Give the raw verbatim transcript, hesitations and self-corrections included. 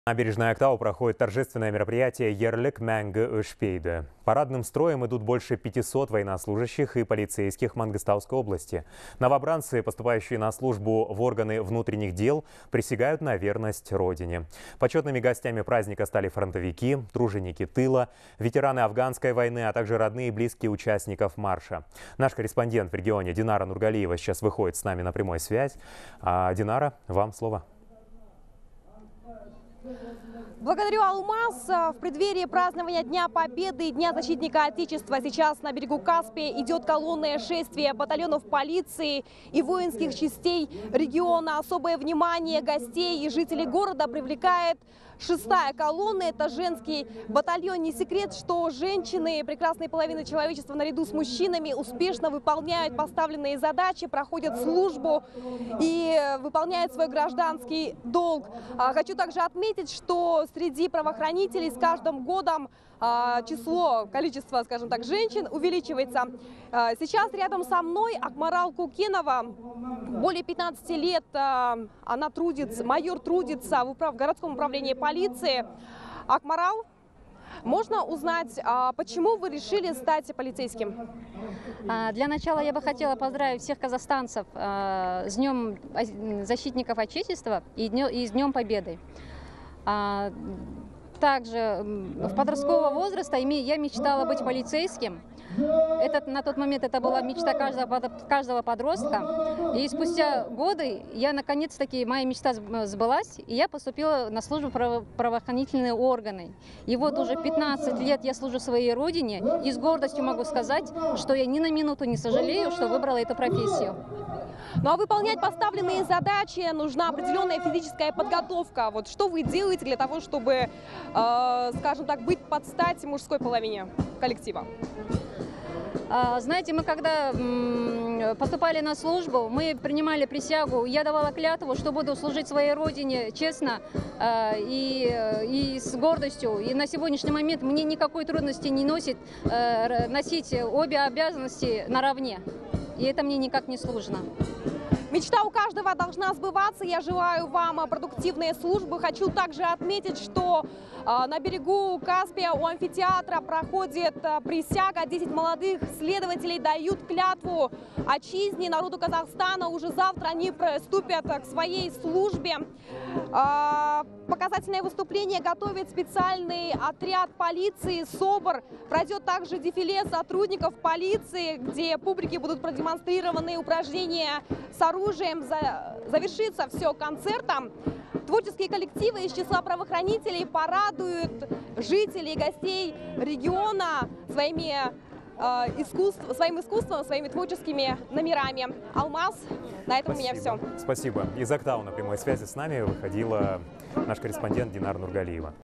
Набережной Актау проходит торжественное мероприятие «Ерлик Мэнгэ Өшпейді». Парадным строем идут больше пятисот военнослужащих и полицейских Мангыстауской области. Новобранцы, поступающие на службу в органы внутренних дел, присягают на верность Родине. Почетными гостями праздника стали фронтовики, труженики тыла, ветераны афганской войны, а также родные и близкие участников марша. Наш корреспондент в регионе Динара Нургалиева сейчас выходит с нами на прямую связь. А, Динара, вам слово. Благодарю, Алмаз. В преддверии празднования Дня Победы и Дня защитника Отечества сейчас на берегу Каспия идет колонное шествие батальонов полиции и воинских частей региона. Особое внимание гостей и жителей города привлекает шестая колонна. Это женский батальон. Не секрет, что женщины, прекрасные половины человечества наряду с мужчинами, успешно выполняют поставленные задачи, проходят службу и выполняют свой гражданский долг. Хочу также отметить, что среди правоохранителей с каждым годом число, количество, скажем так, женщин увеличивается. Сейчас рядом со мной Акмарал Кукенова. Более пятнадцати лет она трудится, майор трудится в, управ... в городском управлении полиции. Акмарал, можно узнать, почему вы решили стать полицейским? Для начала я бы хотела поздравить всех казахстанцев с Днем защитников Отечества и с Днем Победы. Также в подросткового возраста я мечтала быть полицейским. Это, на тот момент это была мечта каждого, каждого подростка. И спустя годы я наконец-таки, моя мечта сбылась, и я поступила на службу в правоохранительные органы. И вот уже пятнадцать лет я служу своей родине, и с гордостью могу сказать, что я ни на минуту не сожалею, что выбрала эту профессию. Ну а выполнять поставленные задачи нужна определенная физическая подготовка. Вот что вы делаете для того, чтобы, э, скажем так, быть под стать мужской половине коллектива? Знаете, мы когда поступали на службу, мы принимали присягу, я давала клятву, что буду служить своей родине честно и, и с гордостью. И на сегодняшний момент мне никакой трудности не носит носить обе обязанности наравне. И это мне никак не сложно. Мечта у каждого должна сбываться. Я желаю вам продуктивной службы. Хочу также отметить, что э, на берегу Каспия у амфитеатра проходит э, присяга. десять молодых следователей дают клятву отчизне, народу Казахстана. Уже завтра они приступят к своей службе. Э, показательное выступление готовит специальный отряд полиции СОБР. Пройдет также дефиле сотрудников полиции, где публике будут продемонстрированы упражнения с оружием. Оружием. Завершится все концертом. Творческие коллективы из числа правоохранителей порадуют жителей и гостей региона своими, э, искусств, своим искусством, своими творческими номерами. Алмаз, на этом Спасибо. у меня все. Спасибо. Из Актау на прямой связи с нами выходила наш корреспондент Динара Нургалиева.